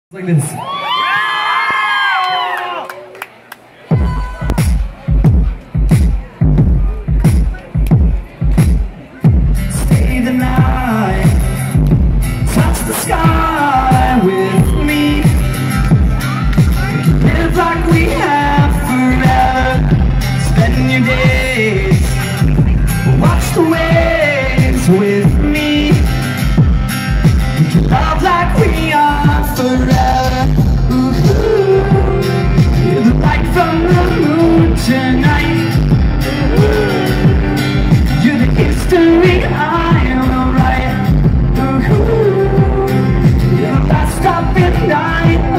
Like this. Stay the night, touch the sky with me. Live like we have forever. Spend your days, watch the waves with me. We can love like we are forever. You're the light from the moon tonight. You're the history I am write. You're the last stop in night.